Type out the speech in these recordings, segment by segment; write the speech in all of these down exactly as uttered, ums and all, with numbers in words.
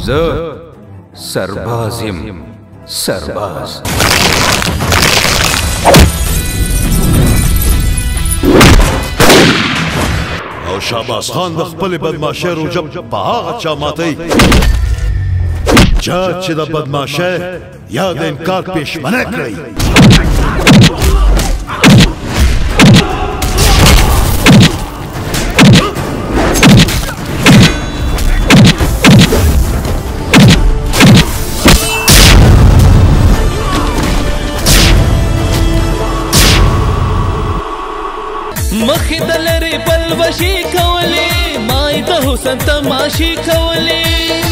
زه سرباز یم سرباز. او شهباز خان د خپل بدمعشۍ روجه په هغه چا ماتوي چا چې د بدمعشۍ یا د انکار پېشمنه کړی. مخې د لرې پلوشي کولې ما یې د حسن تماشې کولې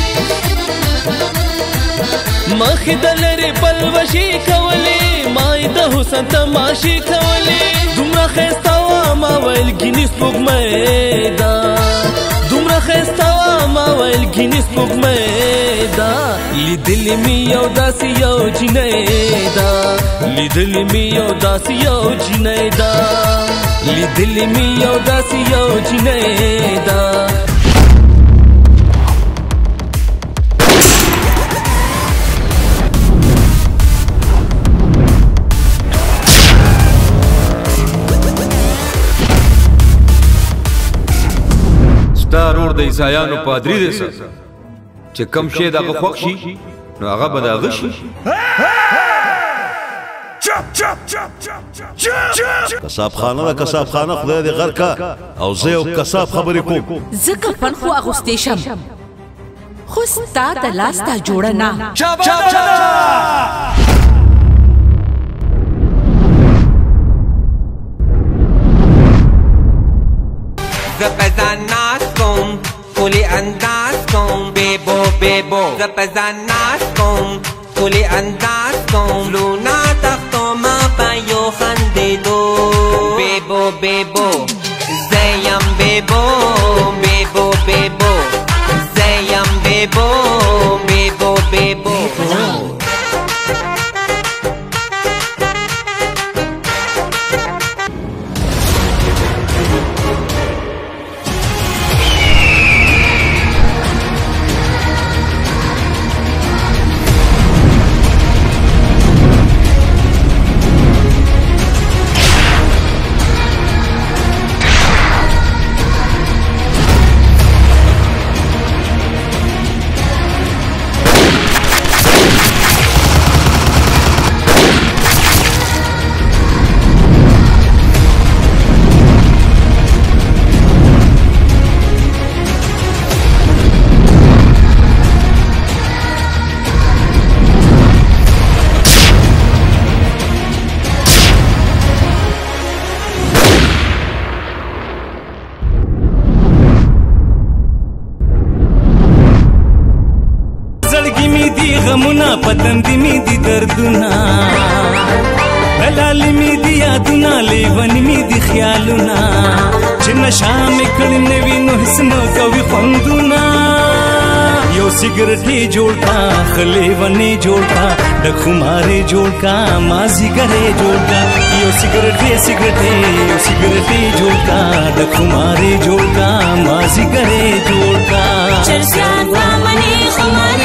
مخې د لرې پلوشي کولې ما یې د حسن تماشې کولې دومره ښایسته وه ما ویل ګینې سپوږمۍ ده دومره ښایسته وه ما ویل ګینې سپوږمۍ ده لیدلې مې یو داسې یو جینۍ ده لیدلې مې یو داسې یو جینۍ ده لیدلې مې یو داسې یو جینۍ ده. ستا ورور د عیسایانو پادري دی سر چې کم شی د هغه خوښ شي نو هغه به د هغه شي. کساب خانه ده کساب خانه خدای دې غر کا او زه یو کساب خبرې کوم. زه کفن خو اغوستی شم خو ستا د لاس تا جوړه نه. زه په ځان ناست کوم ښکلي انداز کوم بیبو بیبو زه په ځان ناست کوم ښکلي انداز کوم لونا تختومه په یو خندېدو بیبو بیبو زه یم بیبو بیبو بیبو زه یم بیبو بیبو بیبو غمونه پتندې مې دي دردونه حلالې مې دي یادونه لیونې مې دي خیالونه چې نشه مې کړې نه وي نو هېڅ نه کوي خوندونه یو سګرټ یې جوړ کا ښه لیونې جوړ کا ډک خمارې جوړ کا مازدیګر یې جوړ کا یو سګرټ یې سګرټ یو سګرټ یې جوړ کا ډک خمارې جوړ کا مازدیګر یې جوړ کا چرسیان زامنې خمار